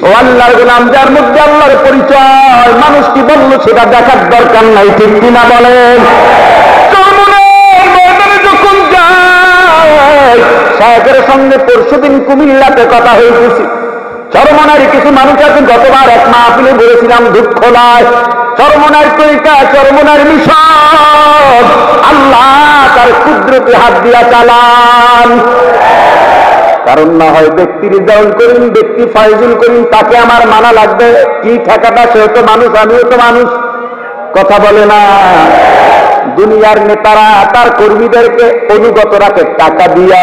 ও আল্লাহর গোলাম, যার মধ্যে আল্লাহর পরিচয় মানুষ কি বললো সেটা দেখার দরকার নাই, ঠিক কিনা বলেন? চরমনাইয়ের ময়দানে যখন যায়, সাহেবের সঙ্গে পরশুদিন কুমিল্লাতে কথা হয়েছে। চরমনাইয়ের কিছু মানুষ আছে, গতবার এক মাহফিলে বলেছিলাম দুঃখ নয়, চরমনাইয়ের তরিকা, চরমনাইয়ের মিশন আল্লাহ তার কুদরতি হাত দিয়া চালান। কারণ না হয় ব্যক্তি রিজাউল করিম, ব্যক্তি ফাইজুল করিম, তাকে আমার মানা লাগবে কি? ঠেকাটা, সেও তো মানুষ, আমিও তো মানুষ, কথা বলে না? দুনিয়ার নেতারা তার কর্মীদেরকে অনুগত রাখে টাকা দিয়া,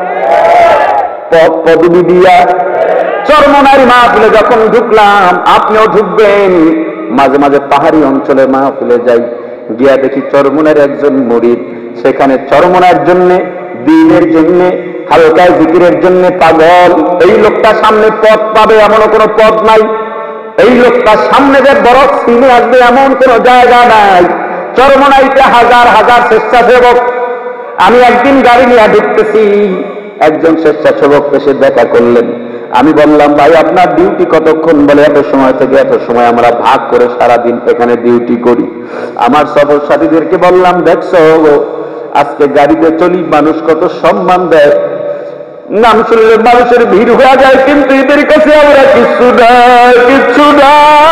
পদবি দিয়া। চরমনাইয়ের মাহফিলে যখন ঢুকলাম, আপনিও ঢুকবেন, মাঝে মাঝে পাহাড়ি অঞ্চলে মাহফিলে যাই, গিয়া দেখি চরমনাইয়ের একজন মুরিদ সেখানে চরমনাইয়ের জন্য, দ্বীনের জন্য, হালকা জিকিরের জন্য পাগল। এই লোকটা সামনে পথ পাবে এমন কোনো পথ নাই, এই লোকটা সামনে যে বড় সিনে আসবে এমন কোনো জায়গা নাই। চরমনাইতে হাজার হাজার স্বেচ্ছাসেবক। আমি একদিন গাড়ি নিয়ে ঢুকতেছি, একজন স্বেচ্ছাসেবক এসে দেখা করলেন। আমি বললাম, ভাই আপনার ডিউটি কতক্ষণ? বলে এত সময় থেকে এত সময় আমরা ভাগ করে সারাদিন এখানে ডিউটি করি। আমার সফর সাথীদেরকে বললাম, দেখছো আজকে গাড়িতে চলি, মানুষ কত সম্মান দেয়, নাম শুনলে মানুষের ভিড় হয়ে যায়, কিন্তু এদের কাছে আমরা কিচ্ছু না, কিচ্ছু না।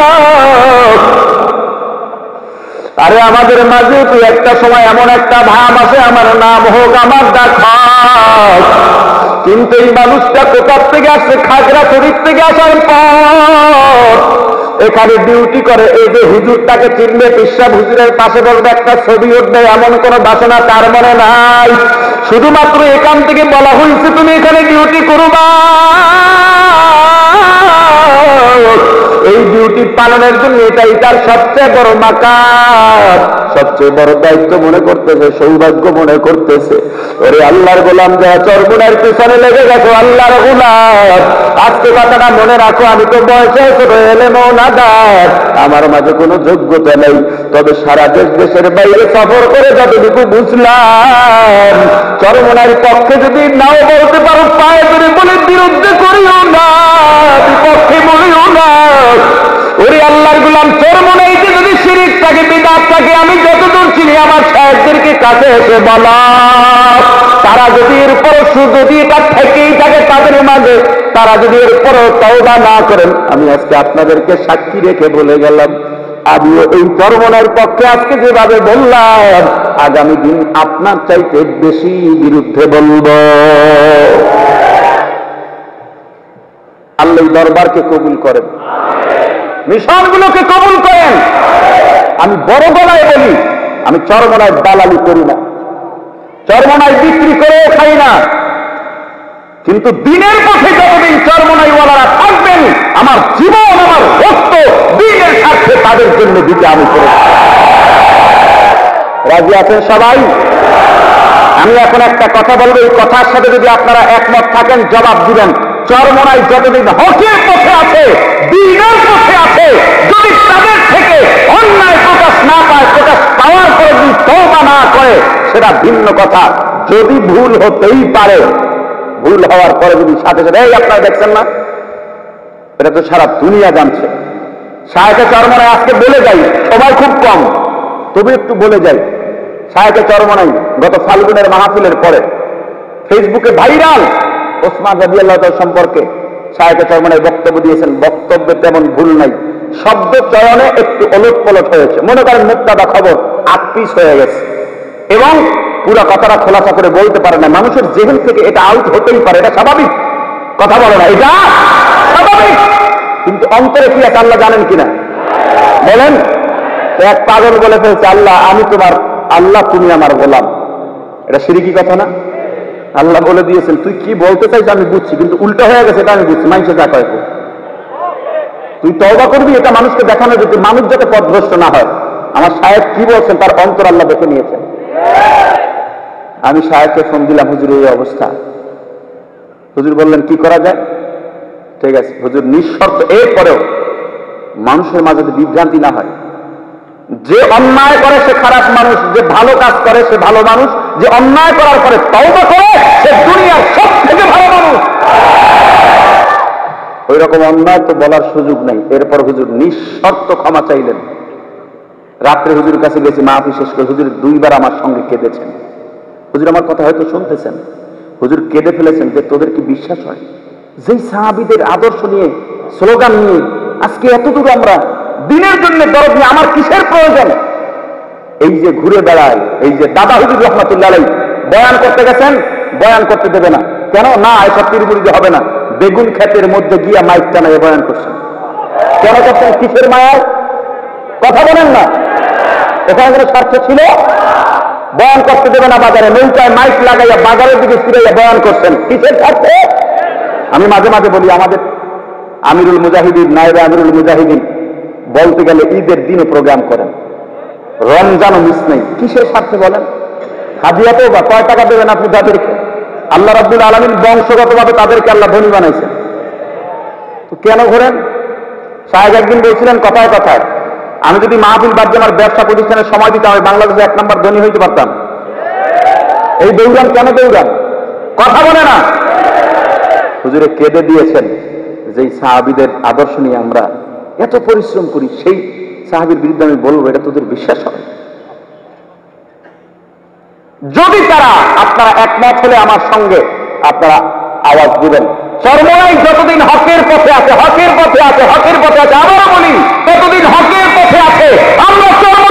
আরে আমাদের মাঝে তুই একটা সময় এমন একটা ভাব আসে, আমার নাম হোক, আমার দেখা, কিন্তু এই মানুষটা কোথার থেকে আসছে? খাগড়াছড়ির থেকে আসার পর এখানে ডিউটি করে। এই যে হুজুরটাকে চিনবে, পিসাব হুজুরের পাশে বলবে, একটা ছবি উঠবে, এমন কোন বাসনা তার মনে নাই। শুধুমাত্র এখান থেকে বলা হয়েছে তুমি এখানে ডিউটি করবা, এই ডিউটি পালনের জন্য এটাই তার সবচেয়ে বড় মাকাম, সবচেয়ে বড় দায়িত্ব মনে করতেছে, সৌভাগ্য মনে করতেছে। ওরে আল্লাহর গোলাম, যা চরমনাইয়ের পিছনে লেগে গেছো, আল্লাহর গোলাম, আজকে কথাটা মনে রাখো, আমি তো বয়সে ছোট, এলেমও নাদার, আমার মাঝে কোনো যোগ্যতা নেই, তবে সারা দেশের বাইরে সফর করে যতটুকু বুঝলাম, চরমনাইয়ের পক্ষে যদি নাও বলতে পারো, পায়ে ধরে বলে বিরুদ্ধে করিও না, বিপক্ষে বলিও না। ওরে আল্লাহর গোলাম, চরমনাইতে যদি শিরিক থাকে, বিদআত থাকে, আমি যতদূর চিনি আমার সাহেবদেরকে কাছে এসে বলা, তারা যদি এরপর যদি এটা থেকেই থাকে তাদের মাঝে, তারা যদি এরপরও তওবা না করেন, আমি আজকে আপনাদেরকে সাক্ষী রেখে বলে গেলাম, আমিও এই চরমনাইয়ের পক্ষে আজকে যেভাবে বললাম, আগামী দিন আপনার চাইতে বেশি বিরুদ্ধে বলব। আল্লাহ দরবারকে কবুল করেন, মিশনগুলোকে কবুল করেন। আমি বড় গলায় বলি, আমি চরমনায় দালালি করি না, চরমনায় বিক্রি করে খাই না, কিন্তু দিনের পথে যতদিন চরমনাইওয়ালারা থাকবেন, আমার জীবন, আমার রক্ত দিনের স্বার্থে তাদের জন্য দিতে আমি করে। রাজি আছেন সবাই? আমি এখন একটা কথা বলবো, এই কথার সাথে যদি আপনারা একমত থাকেন জবাব দিবেন। চরমনাই যতদিন হকের পথে আছে, দিনের পথে আছে, যদি তাদের থেকে অন্যায় প্রকাশ না পায়, প্রকাশ পাওয়ার পরে যদি তওবা না করে, সেটা ভিন্ন কথা। যদি ভুল হতেই পারে, ভুল হওয়ার পরে যদি সাথে সাথে, এই আপনারা দেখছেন না, এটা তো সারা দুনিয়া জানছে। শায়েখে চরমনাই আজকে বলে যাই, সবাই খুব কম, তবে একটু বলে যাই। শায়েখে চরমনাই গত ফাল্গুনের মাহফিলের পরে ফেসবুকে ভাইরাল ওসমান রাদিয়াল্লাহু তাআলা সম্পর্কে শায়েখে চরমনাই বক্তব্য দিয়েছেন। বক্তব্যে তেমন ভুল নাই, শব্দ চয়নে একটু ওলট পলট হয়েছে। মনে করেন মুক্তাদা খবর 8 পিস হয়ে গেছে, এবং পুরা কথাটা খোলাসা করে বলতে পারে না। মানুষের জেহেন থেকে এটা আউট হতেই পারে, এটা স্বাভাবিক, কথা বলে না, এটা স্বাভাবিক। কিন্তু অন্তরে কি আছে আল্লাহ জানেন কিনা বলেন? এক পাগল বলে ফেলছে, আল্লাহ আমি তোমার, আল্লাহ তুমি আমার গোলাম। এটা শিরকি কথা না? আল্লাহ বলে দিয়েছেন, তুই কি বলতে চাইছ আমি বুঝছি, কিন্তু উল্টা হয়ে গেছে এটা আমি বুঝছি। মানুষে যা কয় তুই তওবা করবি, এটা মানুষকে দেখানো যেত, মানুষ যাতে পথভ্রষ্ট না হয়। আমার সাহেব কি বলছেন, তার অন্তর আল্লাহ দেখে নিয়েছেন। আমি সাহেবকে ফোন দিলাম, হুজুর এই অবস্থা। হুজুর বললেন কি করা যায়? ঠিক আছে হুজুর, নিঃশর্ত, এরপরেও মানুষের মাঝে বিভ্রান্তি না হয়। যে অন্যায় করে সে খারাপ মানুষ, যে ভালো কাজ করে সে ভালো মানুষ, যে অন্যায় করার পরে তওবা করে সে দুনিয়ার সব থেকে ভালো মানুষ। ওই রকম অন্যায় তো বলার সুযোগ নেই। এরপর হুজুর নিঃশর্ত ক্ষমা চাইলেন। রাত্রে হুজুর কাছে গেছি, মাহফিল শেষ করে হুজুর 2 বার আমার সঙ্গে কেঁদেছেন। হুজুর আমার কথা হয়তো শুনতেছেন, হুজুর কেঁদে ফেলেছেন যে তোদের কি বিশ্বাস হয় যেই সাহাবীদের আদর্শ নিয়ে, স্লোগান নিয়ে আজকে এতদূর আমরা দিনের জন্য দরদ নিয়ে আমার কিসের প্রয়োজন? এই যে ঘুরে বেড়ায়, এই যে দাদা হুজুর রহমাতুল্লাহ আলাইহি বয়ান করতে গেছেন, বয়ান করতে দেবে না কেন? না, এসব পীরমুরিদি হবে না। বেগুন ক্ষেতের মধ্যে গিয়া মাইক টানায় বয়ান করছেন। কেন করছেন? কিসের মায়ায়? কথা বলেন না। এখানে কোনো স্বার্থ ছিল? বয়ান করতে দেবে না বাজারে, নৌকায় মাইক লাগাইয়া বাজারের দিকে ফিরাইয়া বয়ান করছেন, কিসের স্বার্থে? আমি মাঝে মাঝে বলি, আমাদের আমিরুল মুজাহিদিন, নায়েবে আমিরুল মুজাহিদিন বলতে গেলে ঈদের দিনও প্রোগ্রাম করেন, রমজানও মিস নেই। কিসের স্বার্থে বলেন? হাদিয়াতেও বা কয় টাকা দেবেন আপনি তাদেরকে? আল্লাহ রাব্বুল আলামিন বংশগতভাবে তাদেরকে আল্লাহ ধনী বানাইছেন, তো কেন ঘোরেন? সাহেব একদিন বলছিলেন কথায় কথায়, আমি যদি মাহফিল বাদ দিয়ে আমার ব্যবসা প্রতিষ্ঠানের সময় দিতাম, আমি বাংলাদেশে 1 নম্বর ধনী হইতে পারতাম। এই দৌড়ান কেন দৌড়ান? কথা বলে না। হুজুরে কেঁদে দিয়েছেন, যেই সাহাবীদের আদর্শ নিয়ে আমরা এত পরিশ্রম করি, সেই সাহাবীর বিরুদ্ধে আমি বলবো এটা তোদের বিশ্বাস হয়? যদি তারা আপনারা একমত হলে আমার সঙ্গে আপনারা আওয়াজ দিবেন। চরমোনাই যতদিন হকের পথে আছে, হকের পথে আছে, হকের পথে আছে, আবারও বলি, ততদিন হকের পথে আছে। আমরা